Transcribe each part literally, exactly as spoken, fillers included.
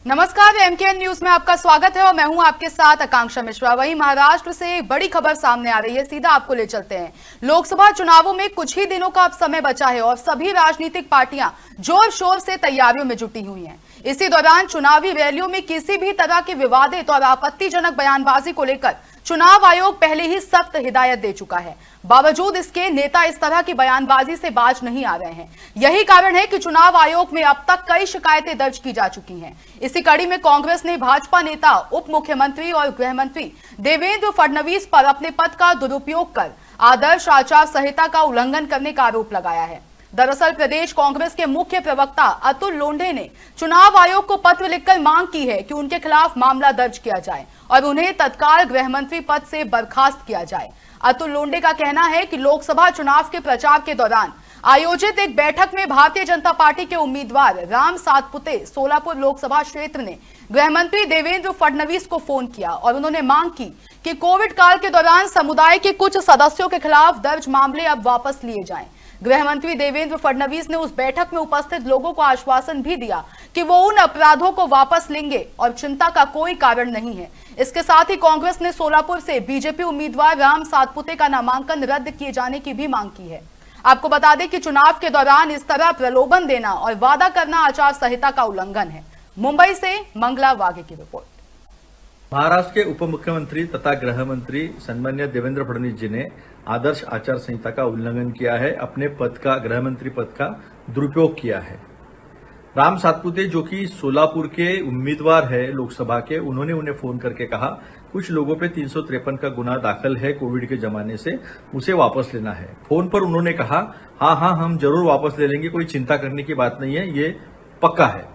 नमस्कार, MKN news में आपका स्वागत है और मैं हूं आपके साथ आकांक्षा मिश्रा। वहीं महाराष्ट्र से एक बड़ी खबर सामने आ रही है, सीधा आपको ले चलते हैं। लोकसभा चुनावों में कुछ ही दिनों का अब समय बचा है और सभी राजनीतिक पार्टियां जोर शोर से तैयारियों में जुटी हुई हैं। इसी दौरान चुनावी रैलियों में किसी भी तरह की विवादित और आपत्तिजनक बयानबाजी को लेकर चुनाव आयोग पहले ही सख्त हिदायत दे चुका है। बावजूद इसके नेता इस तरह की बयानबाजी से बाज नहीं आ रहे हैं। यही कारण है कि चुनाव आयोग में अब तक कई शिकायतें दर्ज की जा चुकी हैं। इसी कड़ी में कांग्रेस ने भाजपा नेता, उप मुख्यमंत्री और गृह मंत्री देवेंद्र फडणवीस पर अपने पद का दुरुपयोग कर आदर्श आचार संहिता का उल्लंघन करने का आरोप लगाया है। दरअसल प्रदेश कांग्रेस के मुख्य प्रवक्ता अतुल लोंढे ने चुनाव आयोग को पत्र लिखकर मांग की है कि उनके खिलाफ मामला दर्ज किया जाए और उन्हें तत्काल गृह मंत्री पद से बर्खास्त किया जाए। अतुल लोंढे का कहना है कि लोकसभा चुनाव के प्रचार के दौरान आयोजित एक बैठक में भारतीय जनता पार्टी के उम्मीदवार राम सातपुते सोलापुर लोकसभा क्षेत्र ने गृह मंत्री देवेंद्र फडणवीस को फोन किया और उन्होंने मांग की कि कोविड काल के दौरान समुदाय के कुछ सदस्यों के खिलाफ दर्ज मामले अब वापस लिए जाएं। गृह मंत्री देवेंद्र फडणवीस ने उस बैठक में उपस्थित लोगों को आश्वासन भी दिया कि वो उन अपराधों को वापस लेंगे और चिंता का कोई कारण नहीं है। इसके साथ ही कांग्रेस ने सोलापुर से बीजेपी उम्मीदवार राम सातपुते का नामांकन रद्द किए जाने की भी मांग की है। आपको बता दें कि चुनाव के दौरान इस तरह प्रलोभन देना और वादा करना आचार संहिता का उल्लंघन है। मुंबई से मंगला वाघे की रिपोर्ट। महाराष्ट्र के उप मुख्यमंत्री तथा गृह मंत्री सन्मान्य देवेंद्र फडणवीस जी ने आदर्श आचार संहिता का उल्लंघन किया है, अपने पद का, गृह मंत्री पद का दुरुपयोग किया है। राम सातपुते जो कि सोलापुर के उम्मीदवार है लोकसभा के, उन्होंने उन्हें फोन करके कहा कुछ लोगों पे तीन सौ तिरपन का गुना दाखिल है कोविड के जमाने से, उसे वापस लेना है। फोन पर उन्होंने कहा हाँ हाँ हम जरूर वापस ले लेंगे, कोई चिंता करने की बात नहीं है, ये पक्का है।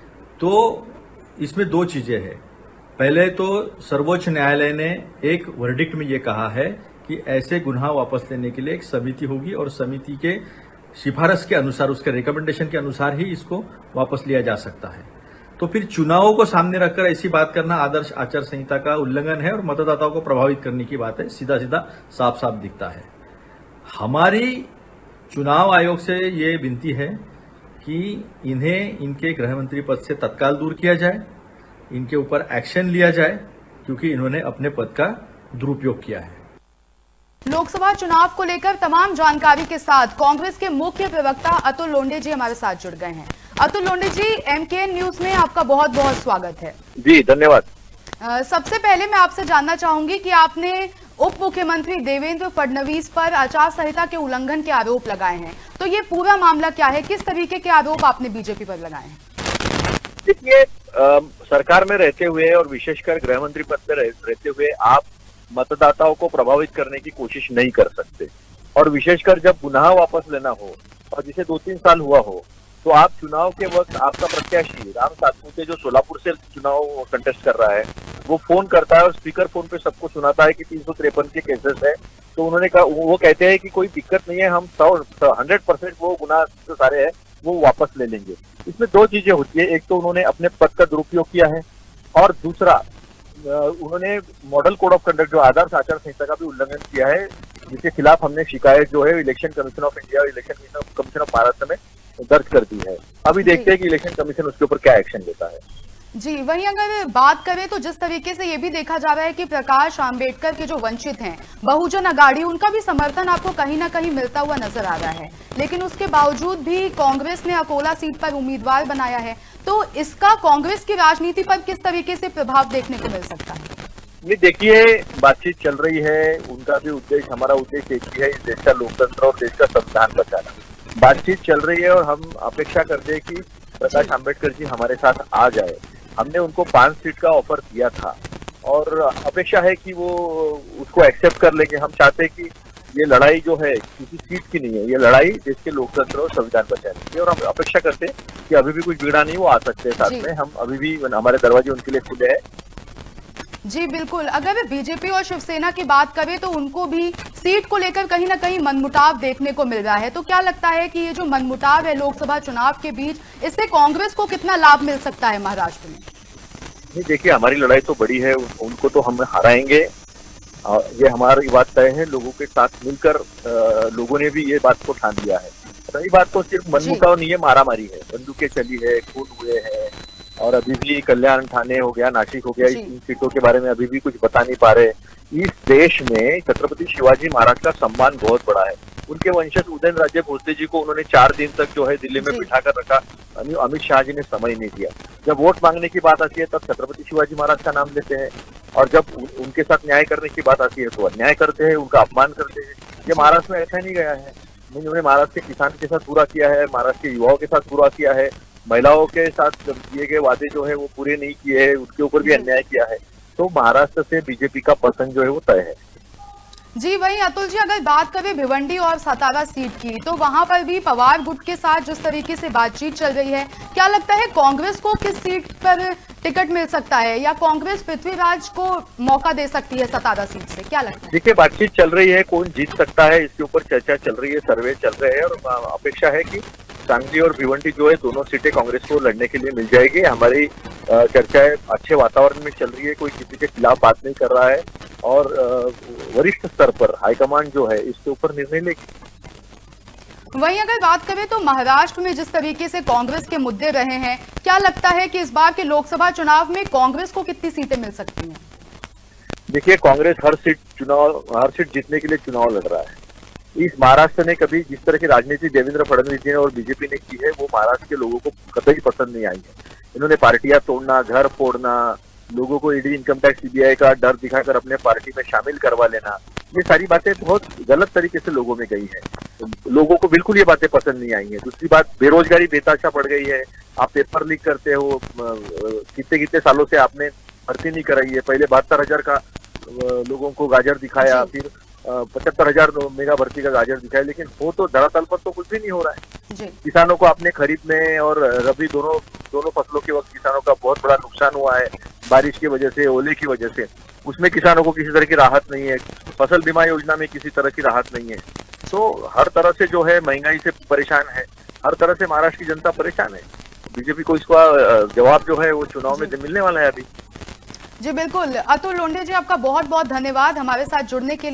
तो इसमें दो चीजें हैं। पहले तो सर्वोच्च न्यायालय ने एक वर्डिक्ट में ये कहा है कि ऐसे गुनाह वापस लेने के लिए एक समिति होगी और समिति के सिफारिश के अनुसार, उसके रिकमेंडेशन के अनुसार ही इसको वापस लिया जा सकता है। तो फिर चुनावों को सामने रखकर ऐसी बात करना आदर्श आचार संहिता का उल्लंघन है और मतदाताओं को प्रभावित करने की बात है, सीधा सीधा साफ साफ दिखता है। हमारी चुनाव आयोग से ये विनती है कि इन्हें इनके गृह मंत्री पद से तत्काल दूर किया जाए, इनके ऊपर एक्शन लिया जाए, क्योंकि इन्होंने अपने पद का दुरुपयोग किया है। लोकसभा चुनाव को लेकर तमाम जानकारी के साथ कांग्रेस के मुख्य प्रवक्ता अतुल लोंढे जी हमारे साथ जुड़ गए हैं। अतुल लोंढे जी, एमकेएन न्यूज में आपका बहुत बहुत स्वागत है। जी धन्यवाद। सबसे पहले मैं आपसे जानना चाहूंगी कि आपने उप मुख्यमंत्री देवेंद्र फडणवीस पर आचार संहिता के उल्लंघन के आरोप लगाए हैं, तो ये पूरा मामला क्या है, किस तरीके के आरोप आपने बीजेपी पर लगाए हैं? देखिए, सरकार में रहते हुए और विशेषकर गृह मंत्री पद पर रहते हुए आप मतदाताओं को प्रभावित करने की कोशिश नहीं कर सकते, और विशेषकर जब गुनाह वापस लेना हो और जिसे दो तीन साल हुआ हो, तो आप चुनाव के वक्त आपका प्रत्याशी राम सातपुते जो सोलापुर से चुनाव कंटेस्ट कर रहा है, वो फोन करता है और स्पीकर फोन पे सबको सुनाता है कि तीन सौ तिरपन के केसेस है। तो उन्होंने कहा, वो कहते हैं कि कोई दिक्कत नहीं है, हम सौ हंड्रेड परसेंट वो गुनाह जो सारे है वो वापस ले लेंगे। इसमें दो चीजें होती है, एक तो उन्होंने अपने पद का दुरुपयोग किया है और दूसरा उन्होंने मॉडल कोड ऑफ कंडक्ट जो आदर्श आचार संहिता का भी उल्लंघन किया है, जिसके खिलाफ हमने शिकायत जो है इलेक्शन कमीशन ऑफ इंडिया और इलेक्शन कमीशन ऑफ महाराष्ट्र में दर्ज कर दी है। अभी देखते हैं कि इलेक्शन कमीशन उसके ऊपर क्या एक्शन लेता है। जी, वहीं अगर बात करें तो जिस तरीके से ये भी देखा जा रहा है कि प्रकाश आंबेडकर के जो वंचित हैं, बहुजन अघाड़ी, उनका भी समर्थन आपको कहीं ना कहीं मिलता हुआ नजर आ रहा है, लेकिन उसके बावजूद भी कांग्रेस ने अकोला सीट पर उम्मीदवार बनाया है, तो इसका कांग्रेस की राजनीति पर किस तरीके से प्रभाव देखने को मिल सकता है? नहीं, देखिए, बातचीत चल रही है, उनका भी उद्देश्य, हमारा उद्देश्य एक ही है, इस देश का लोकतंत्र और देश का संविधान बचाना। बातचीत चल रही है और हम अपेक्षा करते हैं कि प्रकाश आंबेडकर जी हमारे साथ आ जाए। हमने उनको पांच सीट का ऑफर दिया था और अपेक्षा है कि वो उसको एक्सेप्ट कर लेंगे। हम चाहते हैं कि ये लड़ाई जो है किसी सीट की नहीं है, ये लड़ाई देश के लोकतंत्र और संविधान बचाने की, और हम अपेक्षा करते हैं कि अभी भी कुछ बिगड़ा नहीं, वो आ सकते हैं साथ में। हम अभी भी, हमारे दरवाजे उनके लिए खुले हैं। जी बिल्कुल, अगर बीजेपी और शिवसेना की बात करें तो उनको भी सीट को लेकर कहीं ना कहीं मनमुटाव देखने को मिल रहा है, तो क्या लगता है कि ये जो मनमुटाव है लोकसभा चुनाव के बीच, इससे कांग्रेस को कितना लाभ मिल सकता है महाराष्ट्र में? नहीं, देखिए, हमारी लड़ाई तो बड़ी है, उनको तो हम हराएंगे, ये हमारी बात तय है। लोगों के साथ मिलकर लोगों ने भी ये बात को ठान लिया है। रही बात तो सिर्फ मनमुटाव नहीं है, मारामारी है, बंदूकें चली है, खून हुए हैं, और अभी भी कल्याण, ठाणे हो गया, नासिक हो गया, जी। इन सीटों के बारे में अभी भी कुछ बता नहीं पा रहे। इस देश में छत्रपति शिवाजी महाराज का सम्मान बहुत बड़ा है। उनके वंशज उदयन राजे भोसले जी को उन्होंने चार दिन तक जो है दिल्ली में जी। बिठा कर रखा। अमी- अमित शाह जी ने समय नहीं दिया। जब वोट मांगने की बात आती है तब छत्रपति शिवाजी महाराज का नाम लेते हैं, और जब उन, उनके साथ न्याय करने की बात आती है तो अन्याय करते हैं, उनका अपमान करते हैं। ये महाराष्ट्र में ऐसा नहीं गया है। उन्होंने महाराष्ट्र के किसान के साथ पूरा किया है, महाराष्ट्र के युवाओं के साथ पूरा किया है, महिलाओं के साथ किए गए वादे जो है वो पूरे नहीं किए हैं, उसके ऊपर भी अन्याय किया है। तो महाराष्ट्र से बीजेपी का पसंद जो है वो तय है। जी, वही अतुल जी, अगर बात करें भिवंडी और सतारा सीट की, तो वहां पर भी पवार गुट के साथ जिस तरीके से बातचीत चल रही है, क्या लगता है कांग्रेस को किस सीट पर टिकट मिल सकता है, या कांग्रेस पृथ्वीराज को मौका दे सकती है सतारा सीट से, क्या लगता है? देखिए, बातचीत चल रही है, कौन जीत सकता है इसके ऊपर चर्चा चल रही है, सर्वे चल रहे हैं, और अपेक्षा है कि सांगली और भिवंडी जो है दोनों सीटें कांग्रेस को लड़ने के लिए मिल जाएगी। हमारी चर्चाएं अच्छे वातावरण में चल रही है, कोई किसी के खिलाफ बात नहीं कर रहा है, और वरिष्ठ स्तर पर हाईकमान जो है इसके ऊपर निर्णय लेगी। वहीं अगर बात करें तो महाराष्ट्र में जिस तरीके से कांग्रेस के मुद्दे रहे हैं, क्या लगता है कि इस बार के लोकसभा चुनाव में कांग्रेस को कितनी सीटें मिल सकती हैं? देखिए, कांग्रेस हर सीट चुनाव हर सीट जीतने के लिए चुनाव लड़ रहा है। इस महाराष्ट्र ने कभी जिस तरह की राजनीति देवेंद्र फडणवीस जी ने और बीजेपी ने की है वो महाराष्ट्र के लोगों को कतई पसंद नहीं आई है। इन्होंने पार्टियां तोड़ना, घर फोड़ना, लोगों को ईडी, इनकम टैक्स, सीबीआई का डर दिखाकर अपने पार्टी में शामिल करवा लेना, ये सारी बातें बहुत गलत तरीके से लोगों में गई है। तो लोगों को बिल्कुल ये बातें पसंद नहीं आई है। दूसरी बात, बेरोजगारी बेताशा बढ़ गई है। आप पेपर लीक करते हो, कितने कितने सालों से आपने भर्ती नहीं कराई है। पहले बहत्तर हजार का लोगों को गाजर दिखाया, फिर पचहत्तर हजार मेगा भर्ती का गाजर दिखाया, लेकिन वो तो धरातल पर तो कुछ भी नहीं हो रहा है। जी। किसानों को अपने खरीद में और रबी दोनों दोनों फसलों के वक्त किसानों का बहुत बड़ा नुकसान हुआ है, बारिश की वजह से, ओले की वजह से। उसमें किसानों को किसी तरह की राहत नहीं है। फसल बीमा योजना में किसी तरह की राहत नहीं है। तो हर तरह से जो है महंगाई से परेशान है, हर तरह से महाराष्ट्र की जनता परेशान है। बीजेपी को इसका जवाब जो है वो चुनाव में मिलने वाला है अभी। जी बिल्कुल, अतुल लोंढे जी, आपका बहुत बहुत धन्यवाद हमारे साथ जुड़ने के लिए।